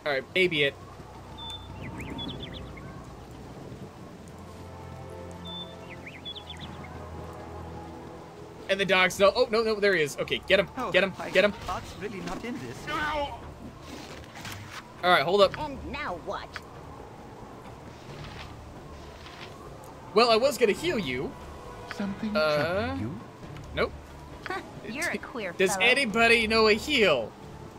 Alright, baby it. And the dog's no. Oh, no, there he is. Okay, get him. Get him. Get him. Heart's really not in this. Alright, hold up. And now what? Well, I was gonna heal you. Something troubling you? Nope. You're a queer Does fellow. anybody know a heal?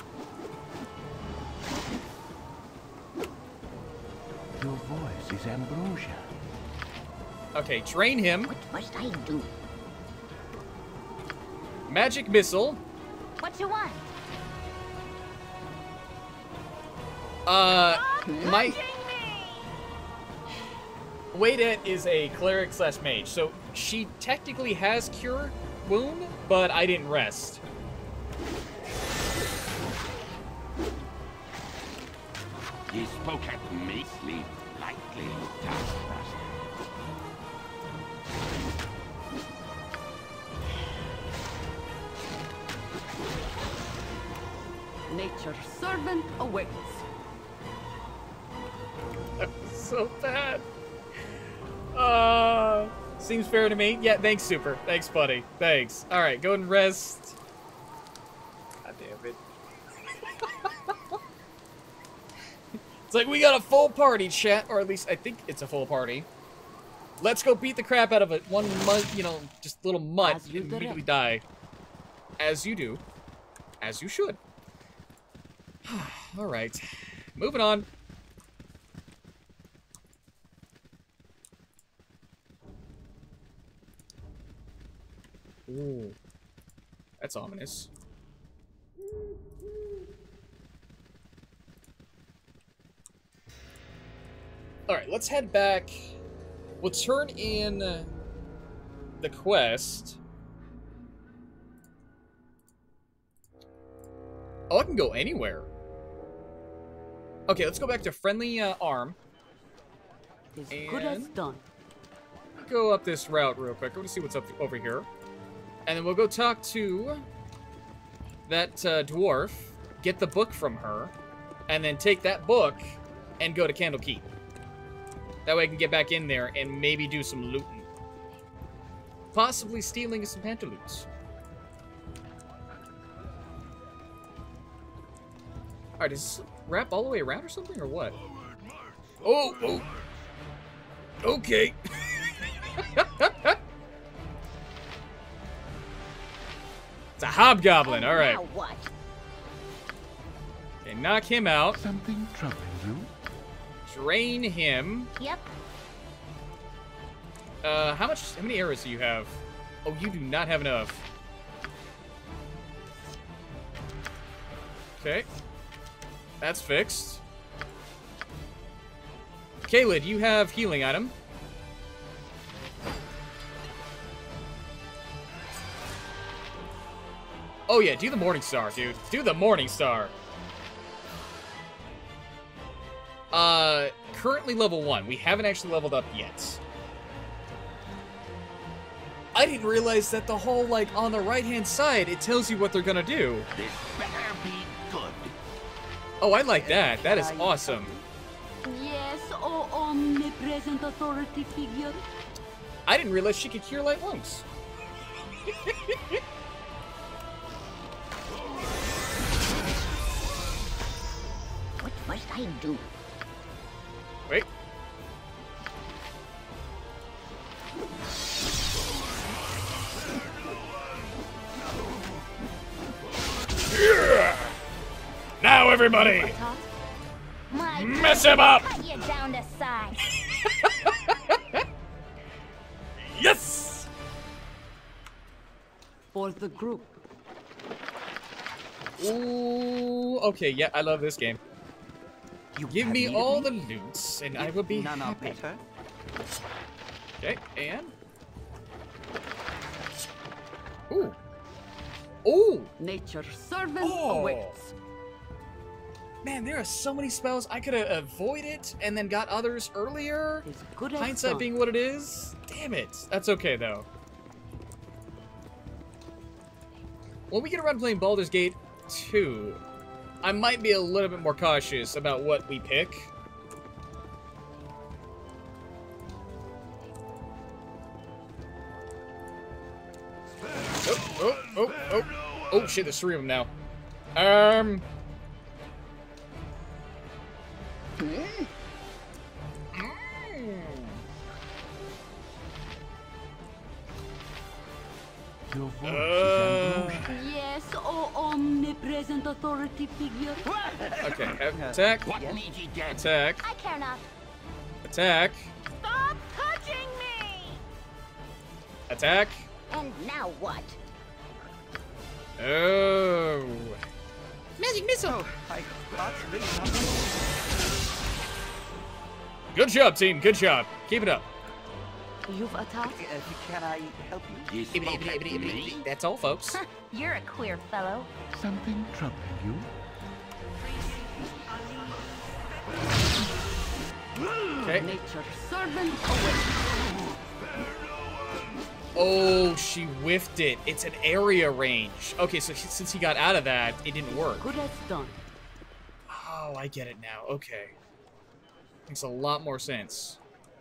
Your voice is ambrosia. Okay, drain him. What must I do? Magic missile. What you want? My Wadette is a cleric slash mage, so she technically has cure wound, but I didn't rest. Ye spoke at me, sleep lightly, taskmaster. Nature's servant awaits. That was so bad. Seems fair to me. Yeah, thanks, Super. Thanks, buddy. Thanks. Alright, go and rest. God damn it. It's like we got a full party, chat. Or at least I think it's a full party. Let's go beat the crap out of it. One mutt, you know, just little mutt As you and immediately direct. die. As you do. As you should. Alright. Moving on. Ooh. That's ominous. Alright, let's head back. We'll turn in the quest. Oh, I can go anywhere. Okay, let's go back to Friendly Arm. As good as And- done. Go up this route real quick. I want to see what's up over here. And then we'll go talk to that dwarf, get the book from her, and then take that book and go to Candle Keep. That way I can get back in there and maybe do some looting. Possibly stealing some pantaloons. Alright, does this wrap all the way around or something, or what? Oh! Okay. It's a hobgoblin, alright. Now what? Okay, knock him out. Something troubling you? Drain him. Yep. How many arrows do you have? Oh, you do not have enough. Okay. That's fixed. Kaled, you have healing item. Oh yeah, do the Morning Star, dude. Do the Morning Star. Currently level 1. We haven't actually leveled up yet. I didn't realize that the whole, like, on the right-hand side, it tells you what they're gonna do. This better be good. Oh, I like that. That is awesome. Yes, oh omnipresent authority figure. I didn't realize she could cure light wounds. What must I do? Wait. Yeah! Now, everybody, My mess him up! cut you down to size. Yes! For the group. Ooh, okay, yeah, I love this game. You Give have me need of all the loots, and I will be None are happy. better. Okay, and... Ooh. Ooh! Nature's servant Oh. awaits. Man, there are so many spells I could have avoided and then got others earlier. As good as Hindsight done. being what it is. Damn it. That's okay, though. When we get around playing Baldur's Gate 2, I might be a little bit more cautious about what we pick. Oh, shit, there's 3 of them now. Your voice is ambrosia. Yes, oh omnipresent authority figure. Okay, attack, What need ye dead? attack, I care not. attack, Stop touching me! attack. And now what? Oh. Magic missile. I thought really not. Good job, team. Good job. Keep it up. You've attacked. Can I help you? Ye spoke at me? That's all, folks. You're a queer fellow. Something troubling you? Okay. Nature's servant awaits. Oh, she whiffed it. It's an area range. Okay, so since he got out of that, it didn't work. Good as done. Oh, I get it now. Okay. Makes a lot more sense.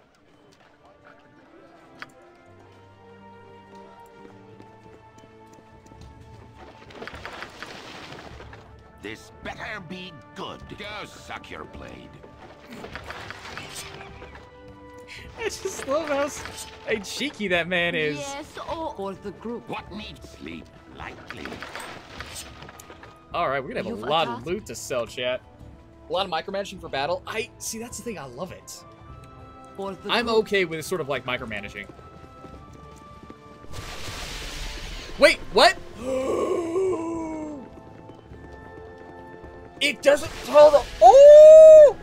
This better be good. Go suck your blade. I just love how cheeky that man is. Yes, oh, for the group. What needs sleep lightly? Alright, we're gonna have You've a lot attacked. of loot to sell, chat. A lot of micromanaging for battle. See, that's the thing, I love it. For the I'm group. okay with sort of like micromanaging. Wait, what? It doesn't tell the. Oh!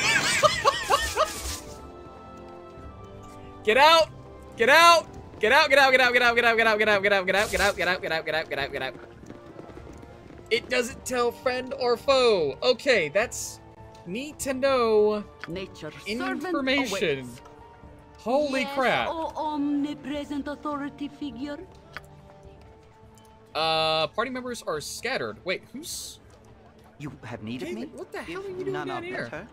Get out! Get out! Get out! Get out! Get out! Get out! Get out! Get out! Get out! Get out! Get out! Get out! Get out! Get out! Get out! Get out! Get out! It doesn't tell friend or foe. Okay, that's need to know Nature's information. servant awaits. Holy Yes, crap. oh omnipresent authority figure. Party members are scattered. Wait, who's... You have need of me? David, what the hell If are you doing none down are here? better.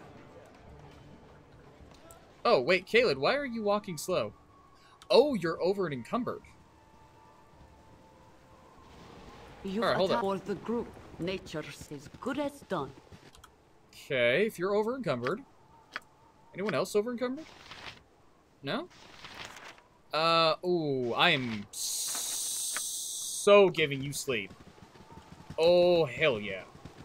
Oh, wait, Caleb, why are you walking slow? Oh, you're over and encumbered. You've Alright, hold attacked up. for the group. Nature's is good as done. Okay, if you're over encumbered. Anyone else over encumbered? No? Ooh, I am so giving you sleep. Oh, hell yeah.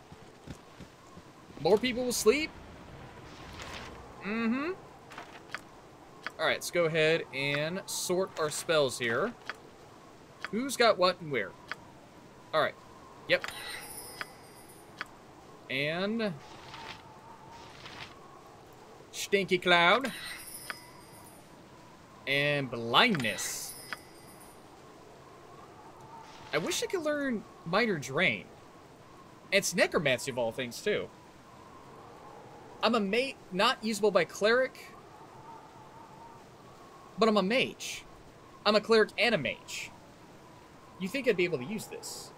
More people will sleep? Mm-hmm. Alright, let's go ahead and sort our spells here. Who's got what and where? Alright. Yep. And... Stinky Cloud. And Blindness. I wish I could learn Minor Drain. It's Necromancy of all things, too. I'm a mage, not usable by Cleric, but I'm a mage. I'm a Cleric and a mage. You think I'd be able to use this?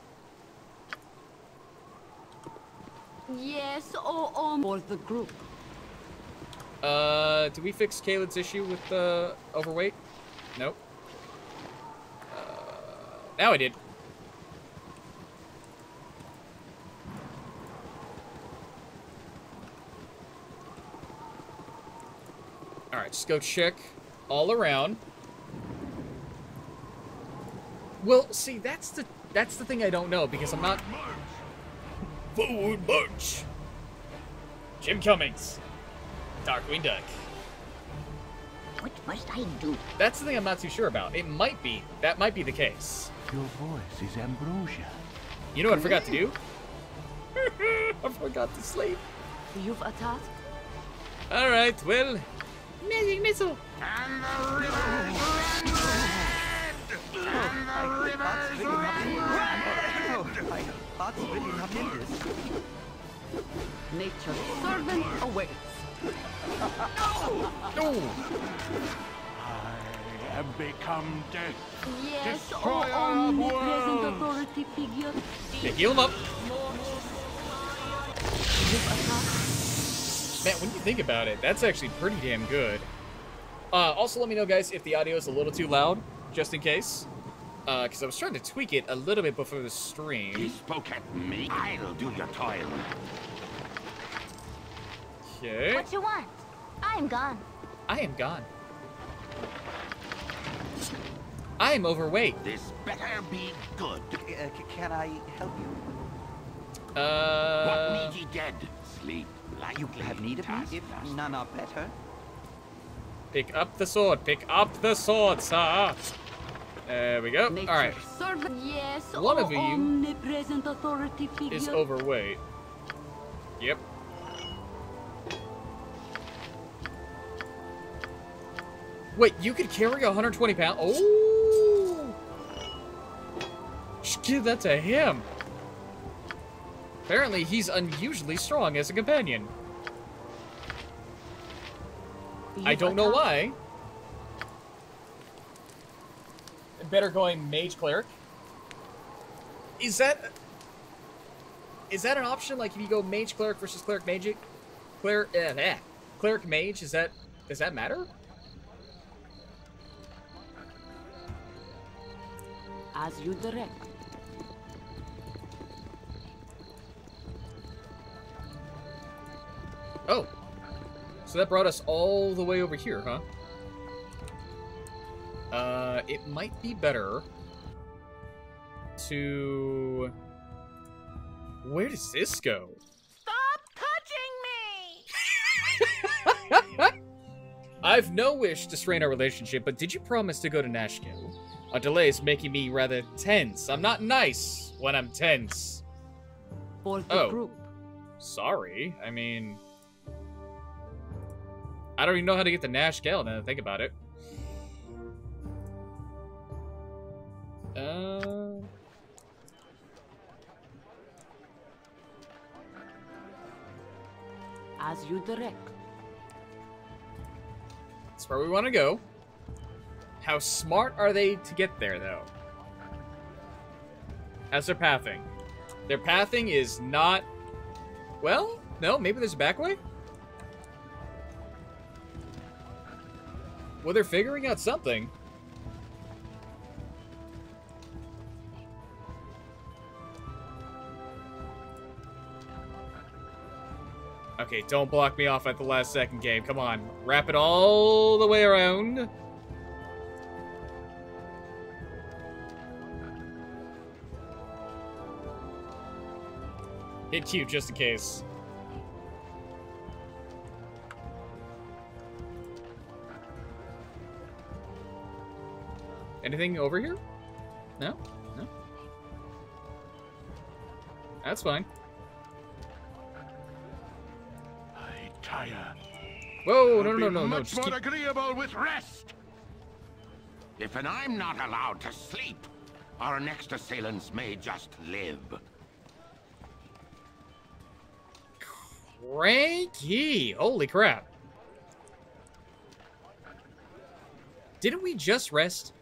Yes, oh for the group. Did we fix Caleb's issue with overweight? Nope. Now I did. Alright, just go check all around. Well, see, that's the thing I don't know, because I'm not... Forward march! Jim Cummings. Darkwing Duck. What must I do? That's the thing I'm not too sure about. It might be. That might be the case. Your voice is ambrosia. You know what I forgot to do? I forgot to sleep. You've attacked. Alright, well... Magic missile! And the rivers run red! And the rivers run red! Oh, I thought really not in this. Nature's servant awaits. Oh! I have become death. Yes, Destroyer oh of omnipresent worlds. authority figure. Yeah, heal him up. Man, when you think about it, that's actually pretty damn good. Also, let me know, guys, if the audio is a little too loud, just in case. Because I was trying to tweak it a little bit before the He stream. spoke at me. I'll do your toil. Okay. What you want? I am gone. I am gone. I am overweight. This better be good. Can I help you? What need ye dead? Sleep lightly. You have need of me? If none are better. Pick up the sword. Pick up the sword, sir. There we go. All right. Servant, yes, One of you omnipresent authority figure. Is overweight. Yep. Wait, you could carry 120 pounds? Oh! Just give that to him. Apparently, he's unusually strong as a companion. I don't know why. Better going mage cleric. Is that an option? Like if you go mage cleric versus cleric mage, cleric mage, does that matter? As you direct. Oh. So that brought us all the way over here, huh? It might be better to... Where does this go? Stop touching me! I've no wish to strain our relationship, but did you promise to go to Nashville? A delay is making me rather tense. I'm not nice when I'm tense. For the Oh. group. Sorry. I mean... I don't even know how to get to Nashville now that I think about it. As you direct. That's where we want to go. How smart are they to get there, though? How's their pathing? Their pathing is not... Well, no, maybe there's a back way? Well, they're figuring out something. Okay, don't block me off at the last second, game. Come on. Wrap it all the way around. Hit Q just in case. Anything over here? No? No? That's fine. I tire. Whoa, no, no, no, no, no. Much Just more keep... agreeable with rest. If and I'm not allowed to sleep, our next assailants may just live. Cranky! Holy crap. Didn't we just rest?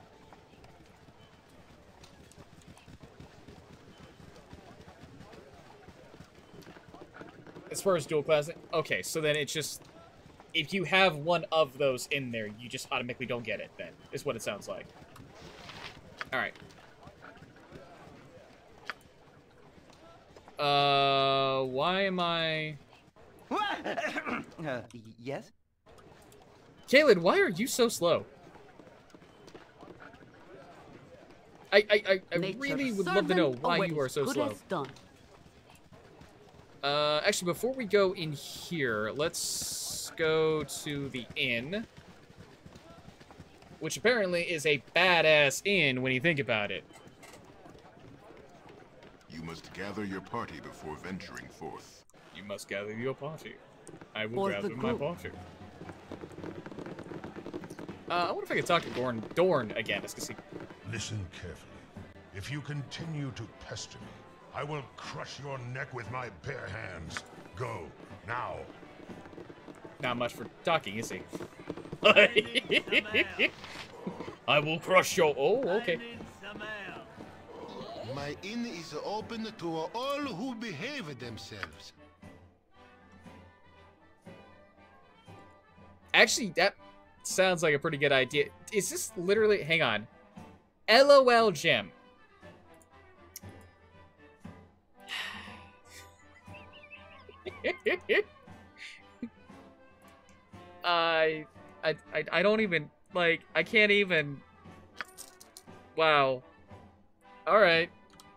As far as dual classing? Okay, so then it's just... If you have one of those in there, you just automatically don't get it, then, is what it sounds like. Alright. Why am I... Yes? Caelid, why are you so slow? I really would love to know why you are so slow. Done. Actually, before we go in here, let's go to the inn. Which apparently is a badass inn when you think about it. You must gather your party before venturing forth. You must gather your party. I will For gather the my group. party. I wonder if I could talk to Dorn again, just to see. Listen carefully. If you continue to pester me, I will crush your neck with my bare hands. Go, now. Not much for talking, is he? I will crush your... Oh, okay. My inn is open to all who behave themselves. Actually, that sounds like a pretty good idea. Is this literally... Hang on. LOL gem. I don't even... Like, I can't even... Wow. Alright.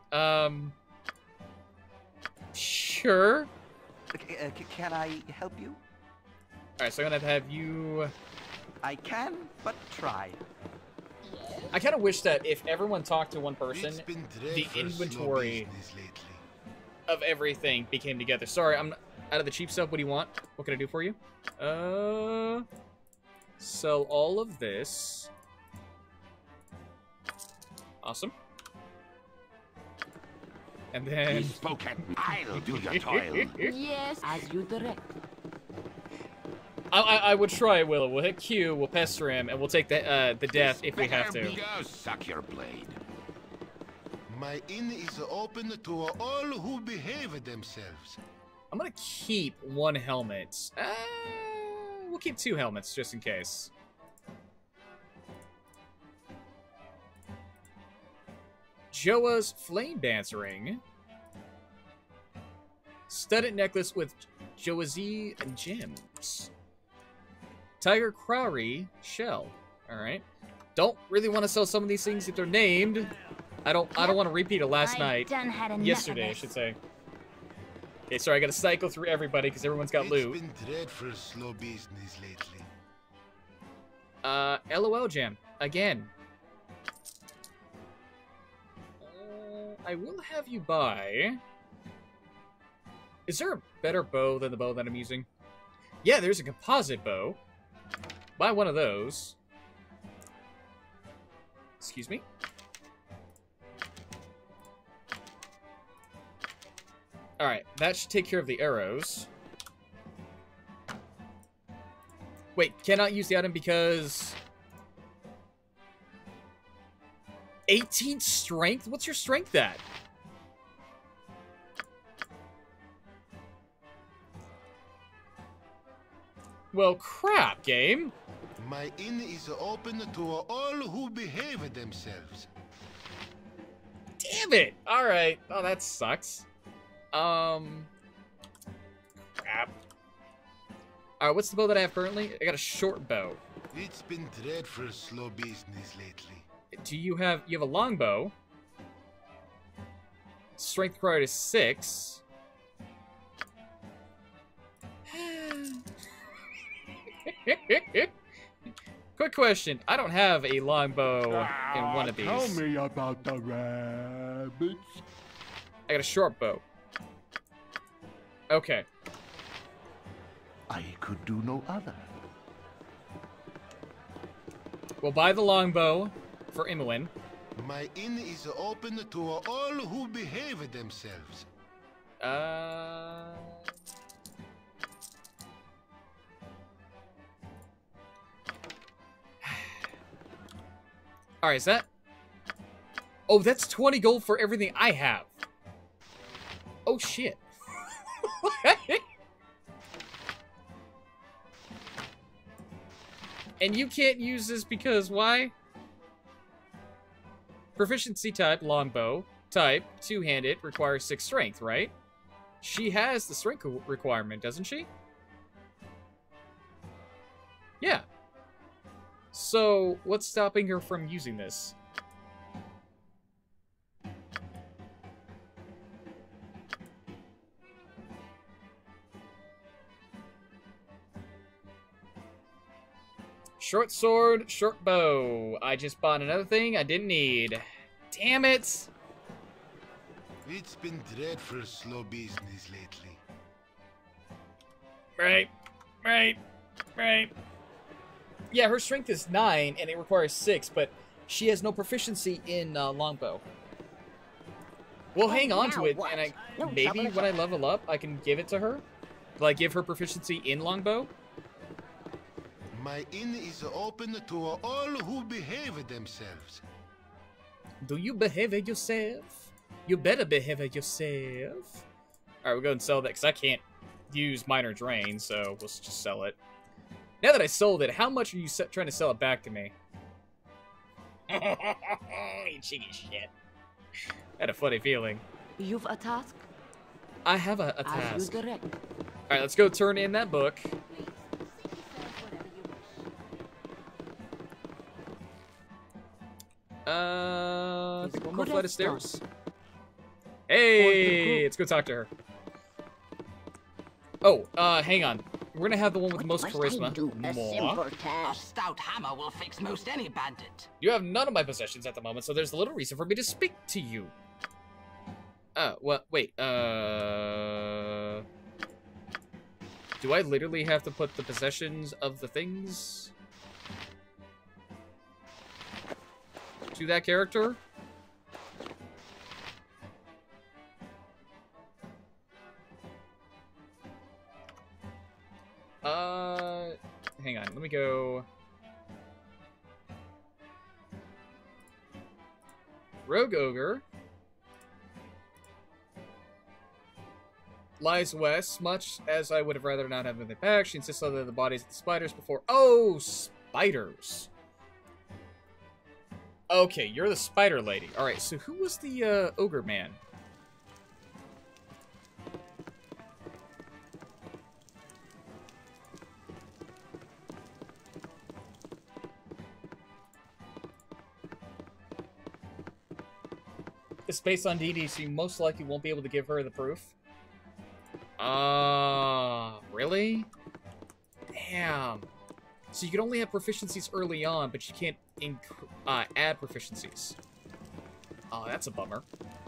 Sure. Can I help you? Alright, so I'm gonna have you... I can, but try. I kind of wish that if everyone talked to one person, the inventory of everything became together. Sorry, I'm out of the cheap stuff. What do you want? What can I do for you? Sell all of this. Awesome. And then... Spoken. I'll do your toil. Yes, as you direct. I would try, Willow. We'll hit Q, we'll pester him, and we'll take the death if we have to. Go suck your blade. My inn is open to all who behave themselves. I'm gonna keep one helmet. We'll keep 2 helmets, just in case. Joa's Flame Dance Ring. Studded necklace with Joazy gems. Tiger Crowry shell. Alright. Don't really want to sell some of these things if they're named. I don't want to repeat it last night. Yesterday, I should say. Okay, sorry, I gotta cycle through everybody because everyone's got loot. It's been dreadful slow business lately. LOL Jam. Again. I will have you buy... Is there a better bow than the bow that I'm using? Yeah, there's a composite bow. Buy one of those. Excuse me. Alright, that should take care of the arrows. Wait, cannot use the item because... 18 strength? What's your strength at? Well, crap, game. My inn is open to all who behave themselves. Damn it! Alright. Oh, that sucks. Crap. Alright, what's the bow that I have currently? I got a short bow. It's been dreadful slow business lately. Do you have a long bow? Strength required is 6. Quick question. I don't have a long bow in one of these. Tell me about the rabbits. I got a short bow. Okay. I could do no other. We'll buy the longbow for Imoen. My inn is open to all who behave themselves. Alright, is that... Oh, that's 20 gold for everything I have. Oh, shit. And you can't use this because why? Proficiency type, longbow. Type, two-handed, requires 6 strength, right? She has the strength requirement, doesn't she? Yeah. So, what's stopping her from using this? Short sword, short bow. I just bought another thing I didn't need. Damn it! It's been dreadful slow business lately. Right. Yeah, her strength is 9, and it requires 6, but she has no proficiency in longbow. We'll hang on to it, and maybe when I level up, I can give it to her. Will I give her proficiency in longbow? My inn is open to all who behave themselves. Do you behave yourself? You better behave yourself. Alright, we'll go and sell that, because I can't use minor drain, so we'll just sell it. Now that I sold it, how much are you trying to sell it back to me? You cheeky shit. I had a funny feeling. You've a task? I have a As task. you direct. Alright, let's go turn in that book. One more flight of stairs. Hey, let's go talk to her. Oh, hang on. We're gonna have the one with the most charisma. A stout hammer will fix most any bandit. You have none of my possessions at the moment, so there's little reason for me to speak to you. Well, wait, do I literally have to put the possessions of the things to that character? Hang on, let me go. Rogue Ogre. Lies west, much as I would have rather not have been back. She insists on the bodies of the spiders before. Oh, spiders. Okay, you're the spider lady. Alright, so who was the ogre man? It's based on DD, so you most likely won't be able to give her the proof. Really? Damn. So you can only have proficiencies early on, but you can't add proficiencies. Oh, that's a bummer.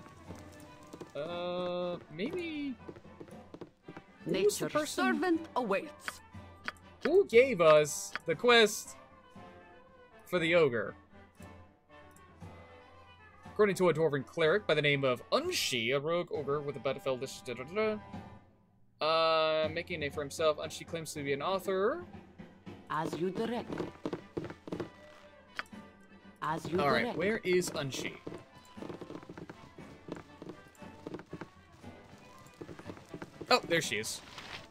Maybe... Nature's servant awaits. Who gave us the quest for the ogre? According to a dwarven cleric by the name of Unshi, a rogue ogre with a battlefield dish, making a name for himself. Unshi claims to be an author. As you direct. As you direct. Alright, where is Unshi? Oh, there she is.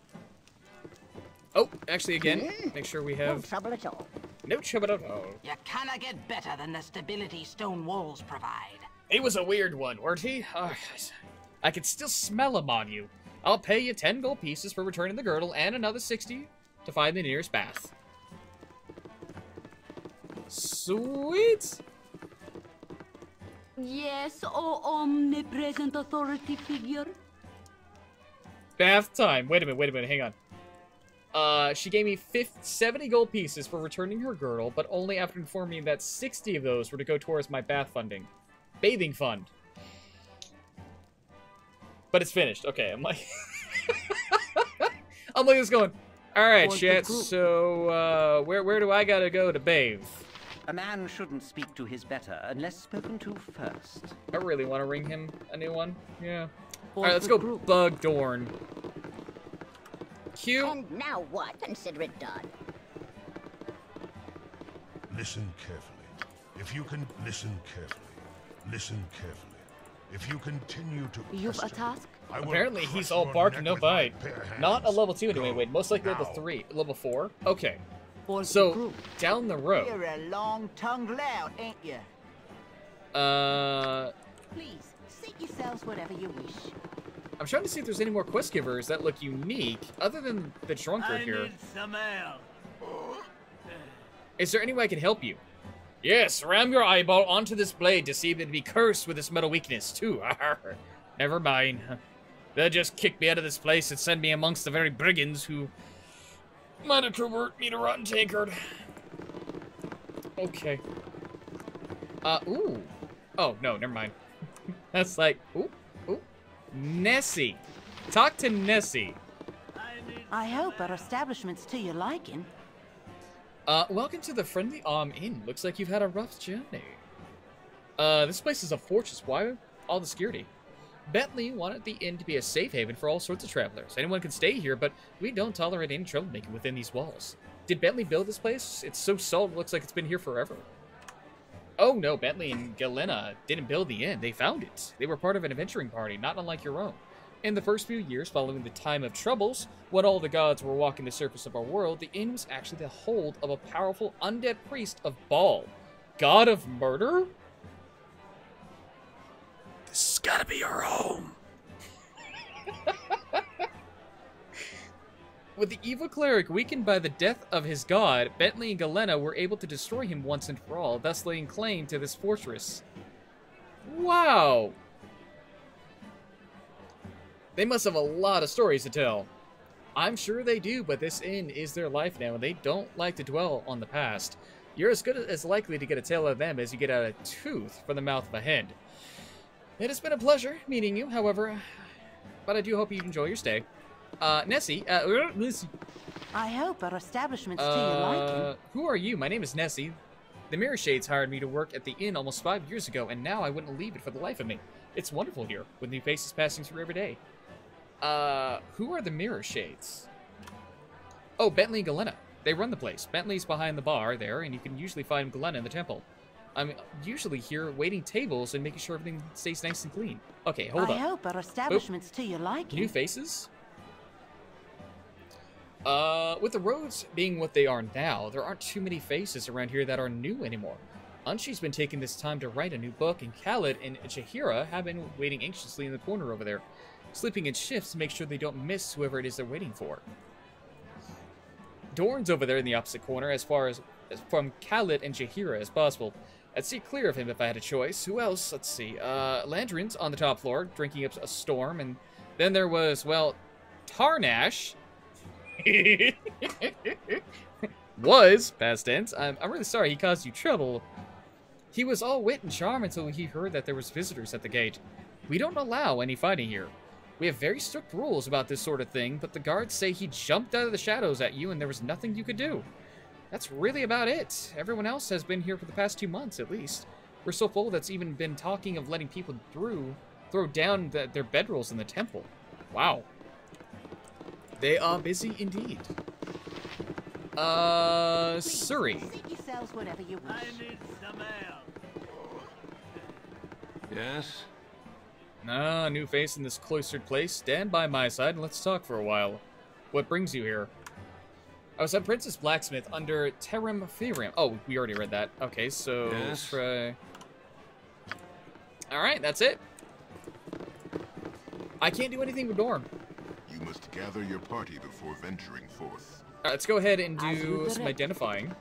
Oh, actually, again, make sure we have... No trouble at all. No trouble at all. You cannot get better than the stability stone walls provide. He was a weird one, weren't he? Oh, I can still smell him on you. I'll pay you 10 gold pieces for returning the girdle and another 60 to find the nearest bath. Sweet! Yes, oh omnipresent authority figure. Bath time. Wait a minute, hang on. She gave me 70 gold pieces for returning her girdle, but only after informing me that 60 of those were to go towards my bath funding. Bathing fund. But it's finished. Okay, I'm like... I'm like just going, alright, chat, so, where do I gotta go to bathe? A man shouldn't speak to his better unless spoken to first. I really want to ring him a new one. Yeah. Alright, let's go bug Dorn. Q. And now what? Consider it done. Listen carefully. If you can listen carefully. Listen carefully. If you continue to You've a task? Apparently he's all bark and no bite. Not a level 2 anyway, wait, most likely level 3. Level 4? Okay. So, down the road. You're a long-tongued lout, ain't you? Please, seat yourselves whatever you wish. I'm trying to see if there's any more quest givers that look unique, other than the drunkard here. need some help. Is there any way I can help you? Yes, ram your eyeball onto this blade to see if it'd be cursed with this metal weakness, too. Never mind. They'll just kick me out of this place and send me amongst the very brigands who might have converted me to rotten tankard. Okay. Ooh. Oh, no, never mind. That's like, ooh. Nessie. Talk to Nessie. I hope our establishment's to your liking. Welcome to the Friendly Inn. Looks like you've had a rough journey. This place is a fortress. Why all the security? Bentley wanted the inn to be a safe haven for all sorts of travelers. Anyone can stay here, but we don't tolerate any troublemaking within these walls. Did Bentley build this place? It's so solid, looks like it's been here forever. Oh no, Bentley and Galena didn't build the inn. They found it. They were part of an adventuring party, not unlike your own. In the first few years following the time of troubles, when all the gods were walking the surface of our world, the inn was actually the hold of a powerful undead priest of Baal, god of murder? This has gotta be our home. With the evil cleric weakened by the death of his god, Bentley and Galena were able to destroy him once and for all, thus laying claim to this fortress. Wow! They must have a lot of stories to tell. I'm sure they do, but this inn is their life now, and they don't like to dwell on the past. You're as good as likely to get a tale of them as you get out a tooth from the mouth of a hen. It has been a pleasure meeting you, however, but I do hope you enjoy your stay. Nessie, I hope our establishment's to your liking. Who are you? My name is Nessie. The Mirror Shades hired me to work at the inn almost 5 years ago, and now I wouldn't leave it for the life of me. It's wonderful here, with new faces passing through every day. Who are the Mirror Shades? Oh, Bentley and Galena. They run the place. Bentley's behind the bar there, and you can usually find Galena in the temple. I'm usually here waiting tables and making sure everything stays nice and clean. Okay, hold on. I hope our establishment's to your liking. New faces? With the roads being what they are now, there aren't too many faces around here that are new anymore. Unshi's been taking this time to write a new book, and Khaled and Jahira have been waiting anxiously in the corner over there, sleeping in shifts to make sure they don't miss whoever it is they're waiting for. Dorn's over there in the opposite corner as far as from Khaled and Jahira as possible. I'd see clear of him if I had a choice. Who else? Let's see. Landrin's on the top floor, drinking up a storm, and then there was, well, Tarnash. Was, past tense. I'm really sorry he caused you trouble. He was all wit and charm until he heard that there was visitors at the gate. We don't allow any fighting here. We have very strict rules about this sort of thing, but the guards say he jumped out of the shadows at you and there was nothing you could do. That's really about it. Everyone else has been here for the past 2 months, at least. We're so full that's even been talking of letting people throw down their bedrolls in the temple. Wow. They are busy indeed. Surrey. Whatever you wish. I need some ale. Yes? New face in this cloistered place. Stand by my side and let's talk for a while. What brings you here? I was at Princess Blacksmith under Terim Theorem. Oh, we already read that. Okay, so let's try. Alright, that's it. I can't do anything with Dorn. You must gather your party before venturing forth. Alright, let's go ahead and do some identifying.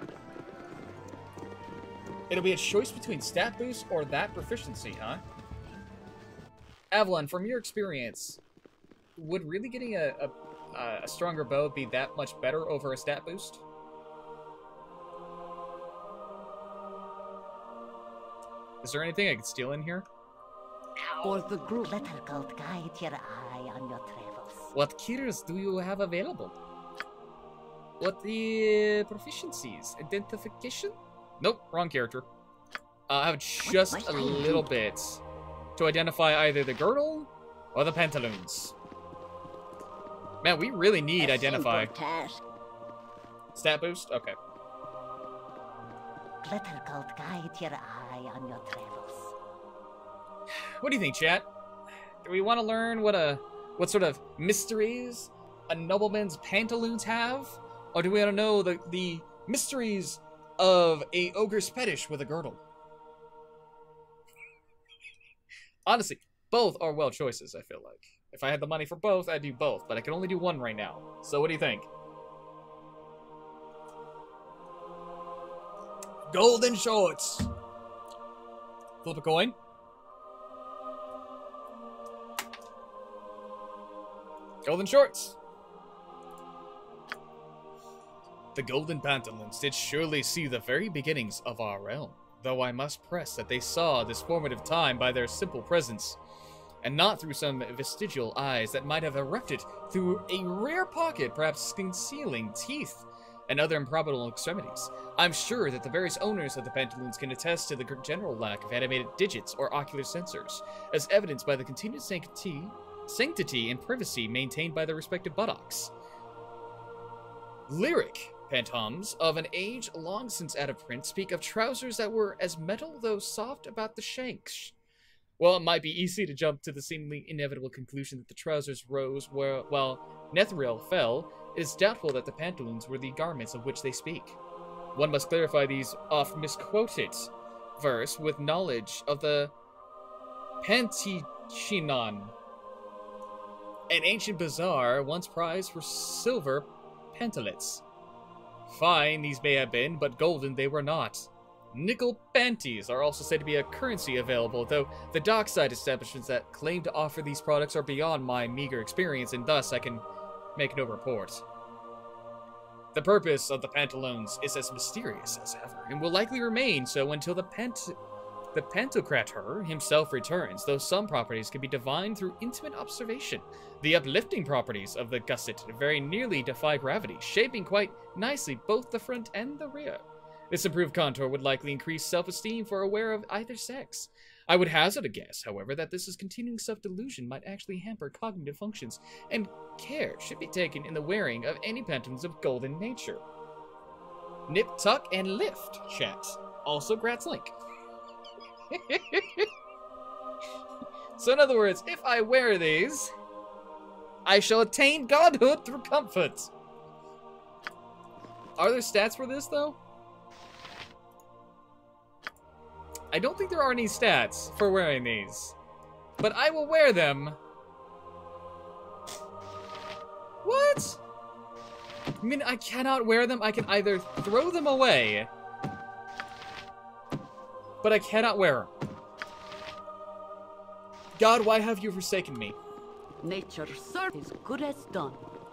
It'll be a choice between stat boost or that proficiency, huh? Avalon, from your experience, would really getting a stronger bow be that much better over a stat boost? Is there anything I could steal in here? For the group. Little gold, guide your eye on your travels. What cures do you have available? What the proficiencies? Identification? Nope, wrong character. I have just a little bit to identify either the girdle or the pantaloons. Man, we really need identify. Stat boost? Okay. Little gold, guide your eye on your travels. What do you think, chat? Do we want to learn what sort of mysteries a nobleman's pantaloons have? Or do we want to know the mysteries of a ogre's fetish with a girdle? Honestly, both are well choices, I feel like. If I had the money for both, I'd do both, but I can only do one right now. So what do you think? Golden shorts! Flip a coin. Golden shorts! The golden pantaloons did surely see the very beginnings of our realm, though I must press that they saw this formative time by their simple presence, and not through some vestigial eyes that might have erupted through a rare pocket, perhaps concealing teeth and other improbable extremities. I'm sure that the various owners of the pantaloons can attest to the general lack of animated digits or ocular sensors, as evidenced by the continued sanctity and privacy maintained by their respective buttocks. Lyric pantams of an age long since out of print speak of trousers that were as metal though soft about the shanks. Well, it might be easy to jump to the seemingly inevitable conclusion that the trousers rose while Netheril fell, it is doubtful that the pantaloons were the garments of which they speak. One must clarify these oft misquoted verse with knowledge of the Pantichinon, an ancient bazaar once prized for silver pantalets. Fine these may have been, but golden they were not. Nickel panties are also said to be a currency available, though the dockside establishments that claim to offer these products are beyond my meager experience, and thus I can make no report. The purpose of the pantaloons is as mysterious as ever, and will likely remain so until the Pantocrator himself returns, though some properties can be divined through intimate observation. The uplifting properties of the gusset very nearly defy gravity, shaping quite nicely both the front and the rear. This improved contour would likely increase self-esteem for a wearer of either sex. I would hazard a guess, however, that this continuing self-delusion might actually hamper cognitive functions, and care should be taken in the wearing of any pantaloons of golden nature. Nip, tuck, and lift, chat. Also Gratz link. So in other words, if I wear these, I shall attain godhood through comfort. Are there stats for this, though? I don't think there are any stats for wearing these, but I will wear them. What? I mean, I cannot wear them. I can either throw them away, but I cannot wear them. God, why have you forsaken me? Nature serves is good as done.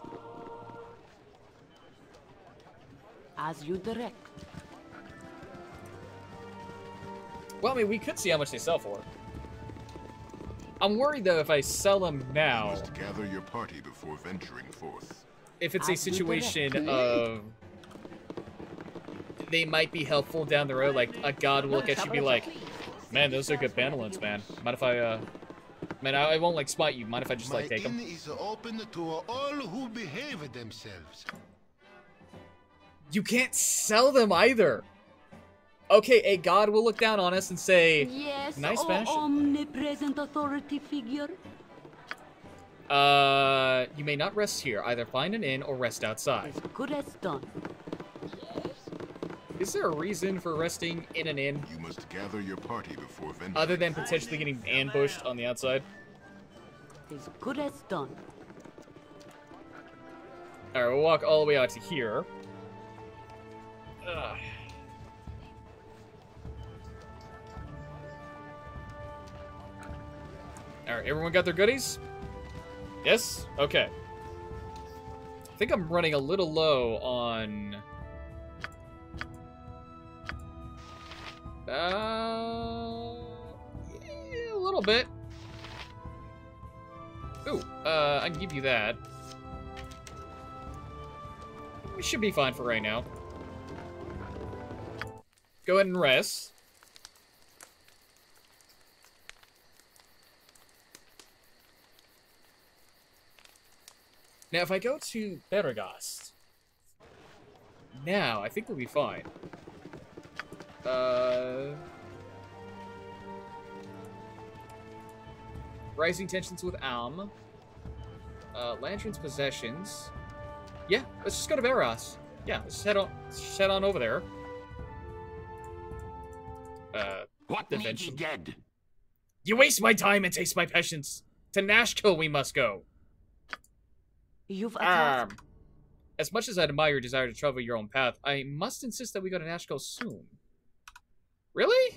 As you direct. Well, I mean, we could see how much they sell for. I'm worried, though, if I sell them now. You must gather your party before venturing forth. If it's a situation of they might be helpful down the road, like a god will look at you and be like, man, those are good pantaloons, man. Mind if I, man, I won't, like, spite you. Mind if I just, like, take them? My inn is open to all who behave themselves. You can't sell them either. Okay, a god will look down on us and say, yes, nice fashion. Omnipresent authority figure. You may not rest here. Either find an inn or rest outside. As good as done. Is there a reason for resting in an inn? You must gather your party before venturing. Other than potentially getting ambushed on the outside? As good as done. Alright, we'll walk all the way out to here. Ugh. Alright, everyone got their goodies? Yes? Okay. I think I'm running a little low on... yeah, a little bit. Ooh, I can give you that. We should be fine for right now. Go ahead and rest. Now, if I go to Beragast, now I think we'll be fine. Rising tensions with Alm. Lantern's possessions. Yeah, let's just go to Beros. Yeah, let's head on over there. What made ye dead? You waste my time and taste my patience. To Nashkel we must go. You've attacked. As much as I admire your desire to travel your own path, I must insist that we go to Nashkel soon. Really?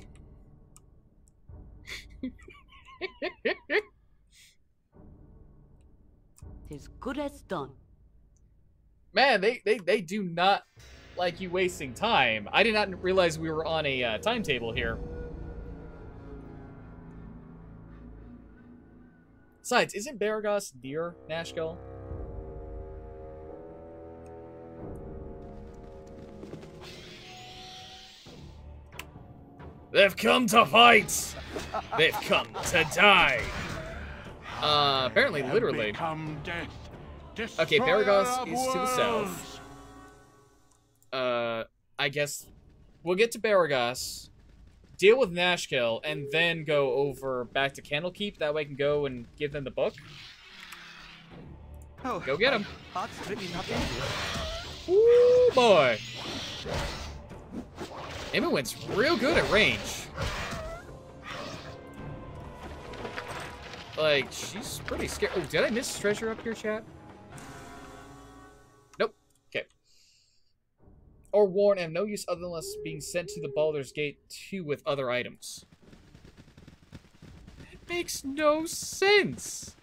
As good as done. Man, they do not like you wasting time. I did not realize we were on a timetable here. Besides, isn't Beragast near Nashkel? They've come to fight! They've come to die! Apparently, literally. Okay, Beragast is to the south. I guess we'll get to Beragast, deal with Nashkel and then go over back to Candlekeep. That way I can go and give them the book. Oh, go get him. Heart's really not into it. Ooh, boy. Imowen's real good at range. Like, she's pretty scared. Oh, did I miss treasure up here, chat? Nope. Okay. Or warn, have no use other than us being sent to the Baldur's Gate 2 with other items. It makes no sense.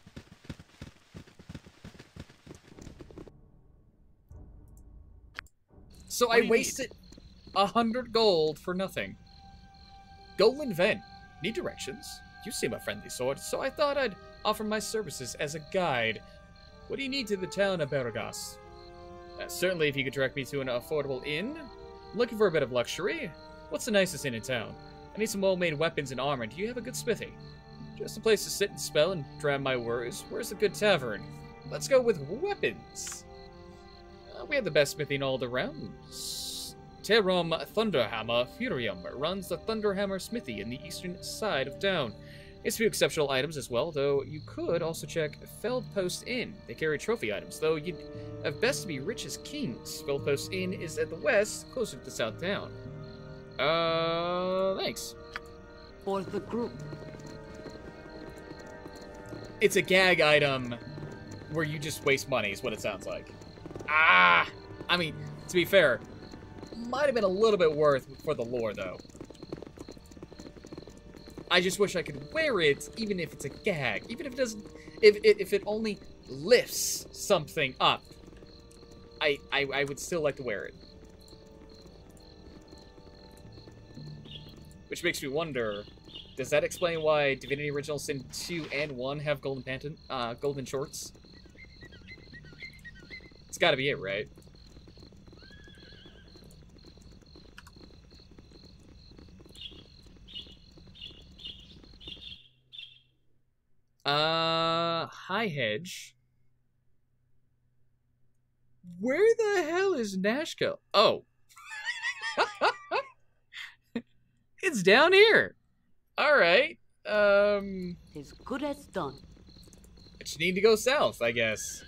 So I wasted 100 gold for nothing. Golan Ven. Need directions? You seem a friendly sort, so I thought I'd offer my services as a guide. What do you need to the town of Beregas? Certainly if you could direct me to an affordable inn. I'm looking for a bit of luxury. What's the nicest inn in town? I need some well-made weapons and armor. Do you have a good smithy? Just a place to sit and spell and drown my worries. Where's a good tavern? Let's go with weapons. We have the best smithy in all the realms. Terum Thunderhammer Furium runs the Thunderhammer Smithy in the eastern side of town. It's a few exceptional items as well, though you could also check Feldpost Inn. They carry trophy items, though you'd have best to be rich as kings. Feldpost Inn is at the west, closer to South Town. Thanks. For the group. It's a gag item where you just waste money, is what it sounds like. I mean, to be fair, might have been a little bit worth for the lore, though. I just wish I could wear it, even if it's a gag. Even if it doesn't... If it only lifts something up. I would still like to wear it. Which makes me wonder... Does that explain why Divinity Original Sin 2 and 1 have golden shorts? It's gotta be it, right? High Hedge. Where the hell is Nashkel? Oh. It's down here. Alright. As good as done. I just need to go south, I guess.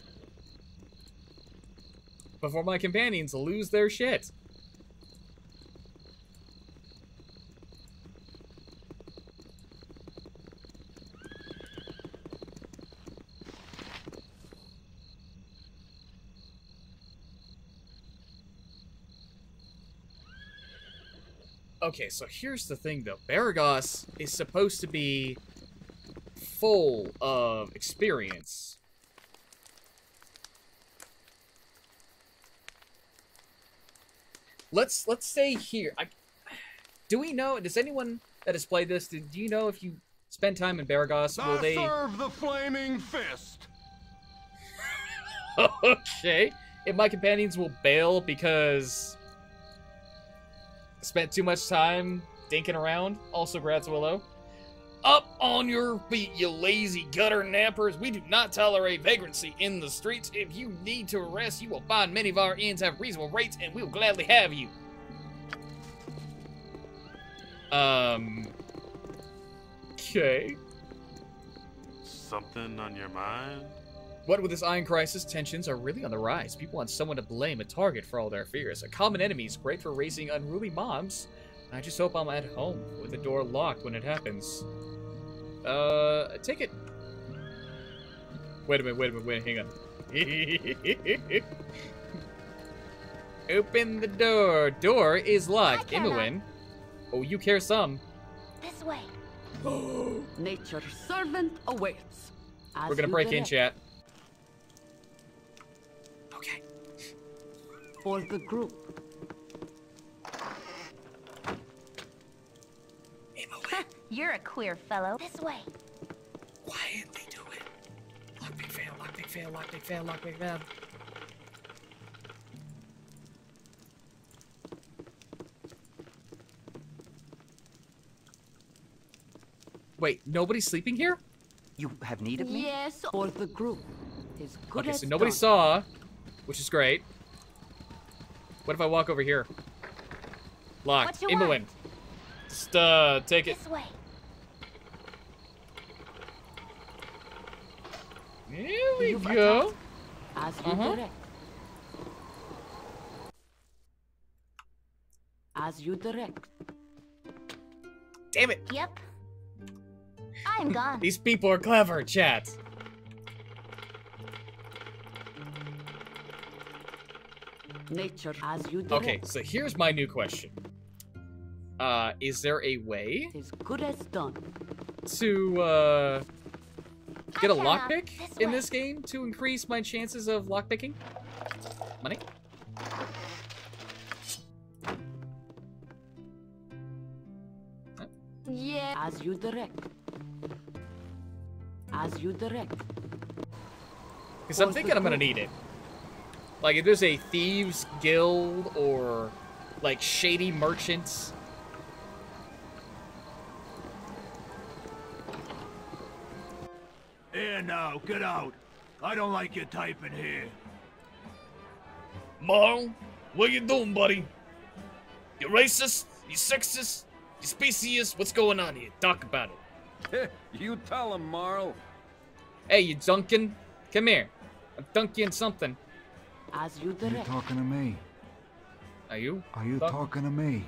Before my companions lose their shit. Okay, so here's the thing, though. Beregas is supposed to be full of experience. Let's stay here. Do we know? Does anyone that has played this? Do you know if you spend time in Beregas, will they serve the flaming fist? Okay. If my companions will bail because spent too much time dinking around. Also, Graz Willow. Up on your feet, you lazy gutter nappers. We do not tolerate vagrancy in the streets. If you need to rest, you will find many of our inns have reasonable rates, and we will gladly have you. Okay. Something on your mind? What with this iron crisis, tensions are really on the rise. People want someone to blame, a target for all their fears. A common enemy is great for raising unruly mobs. I just hope I'm at home with the door locked when it happens. Take it. Wait a minute, hang on. Open the door. Door is locked. Imowen. Oh, you care some. This way. Nature's servant awaits. We're gonna break in, chat. Okay. For the group. You're a queer fellow. This way. Quietly do it. Lock, big fail, lock, big fail, lock, big fail, lock, big fail. Wait, nobody's sleeping here? You have need of me? Yes, for the group. Is good Okay, as so nobody done. saw, which is great. What if I walk over here? Locked. What you Imowen. want? Just, take it. This way. Here we go. As you direct. As you direct. Damn it. Yep. I'm gone. These people are clever, chat. Nature as you direct. Okay, so here's my new question. Is there a way As good as done. to, get a I cannot. lockpick This in way. this game to increase my chances of lockpicking? Money? Yeah. As you direct. As you direct. Because I'm thinking I'm gonna need it. Like, if there's a thieves guild or, like, shady merchants. Here now, get out. I don't like your type in here. Marl, what you doing, buddy? You racist? You sexist? You speciest? What's going on here? Talk about it. You tell him, Marl. Hey, you Duncan. Come here. I'm dunking something. As you Are you direct. talking to me? Are you? Are you talking to me?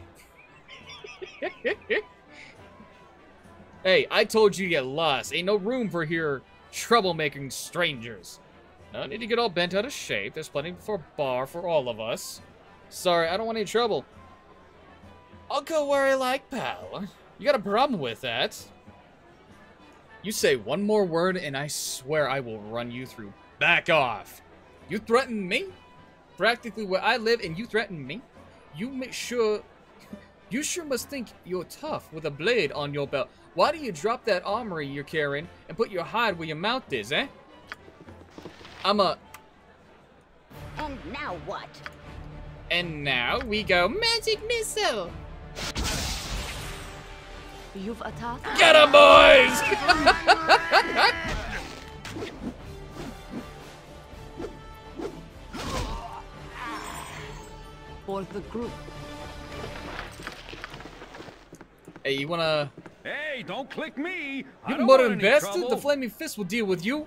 Hey, I told you to get lost. Ain't no room for here troublemaking strangers. No need to get all bent out of shape. There's plenty for bar for all of us. Sorry, I don't want any trouble. I'll go where I like, pal. You got a problem with that? You say one more word and I swear I will run you through. Back off. You threaten me? Practically where I live and you threaten me? You make sure... You sure must think you're tough with a blade on your belt. Why do you drop that armory you're carrying and put your hide where your mouth is, eh? And now what? And now we go magic missile! You've attacked. Get 'em, boys! For the group. Hey, you wanna... Hey, don't click me. I You don't modern want any bastard! trouble. The flaming fist will deal with you!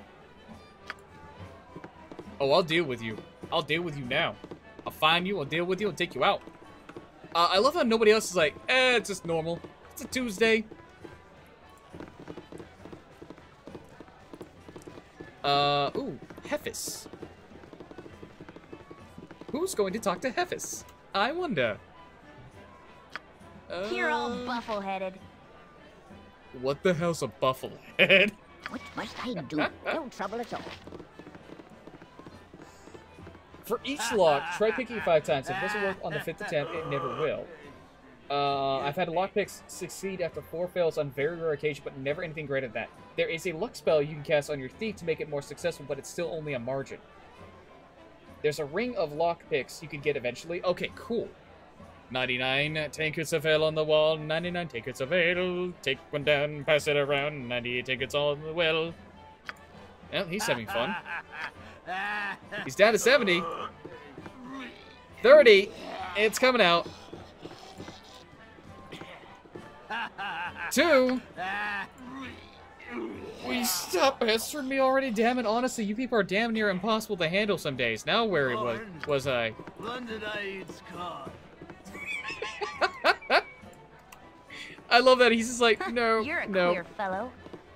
Oh, I'll deal with you. I'll deal with you now. I'll find you, I'll deal with you, I'll take you out. I love how nobody else is like, it's just normal. It's a Tuesday. Ooh, Hefis. Who's going to talk to Hefis? I wonder. You're all buffle-headed. What the hell's a bufflehead? What must I do? No trouble at all. For each lock, try picking 5 times. If it doesn't work on the 5th attempt, it never will. I've had lockpicks succeed after 4 fails on very rare occasion, but never anything greater than that. There is a luck spell you can cast on your thief to make it more successful, but it's still only a margin. There's a ring of lockpicks you can get eventually. Okay, cool. 99 tankards of ale on the wall, 99 tankards of ale. Take one down, pass it around, 98 tankards on the well. Well, he's having fun. He's down to 70. 30. It's coming out. 2. Will you stop pestering me already? Damn it, honestly, you people are damn near impossible to handle some days. Now where was I? London Aids card. I love that he's just like, no, You're a no. queer fellow.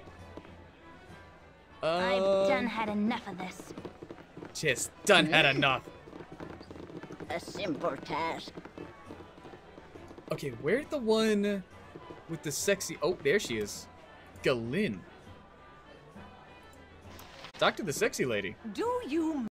I've done had enough of this. Just done had enough. A simple task. Okay, where's the one with the sexy... Oh, there she is. Galinn. Talk to the sexy lady. Do you